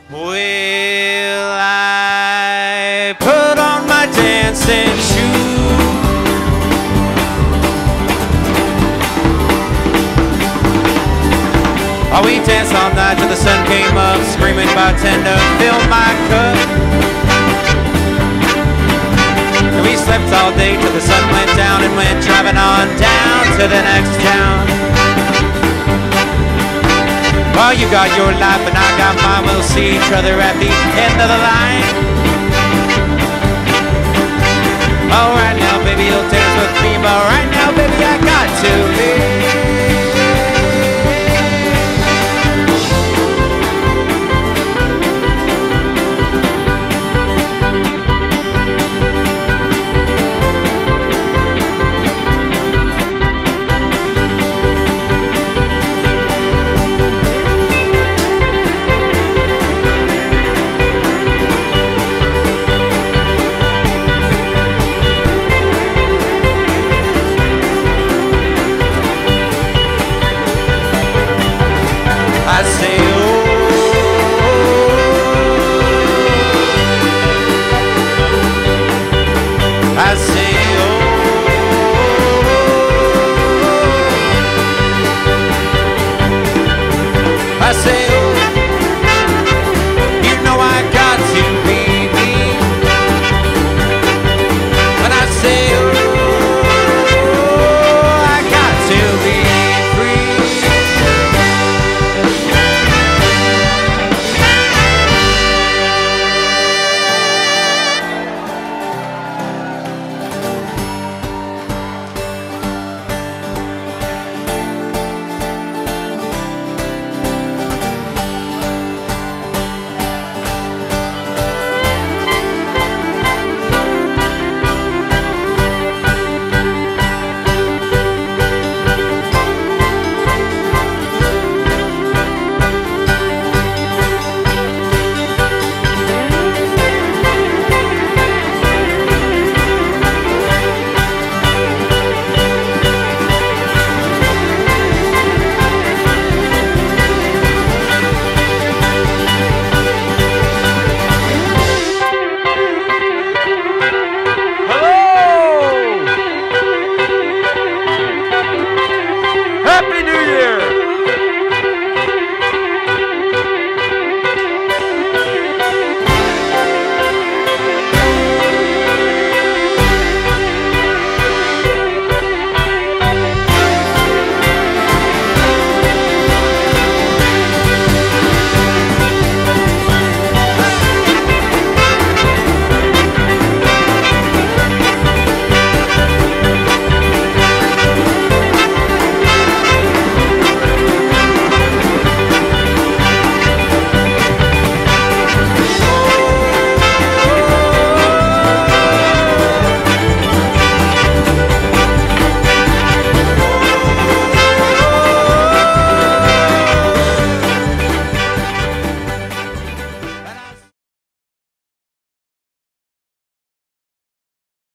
Will I put on my dancing shoes? Oh, we danced all night till the sun came up, screaming bartender, fill my cup. And we slept all day till the sun went down and went driving on down to the next town. Well, you got your life and I got mine, we'll see each other at the end of the line. Oh, right now, baby, you'll dance with me, but right now, baby, I got to leave.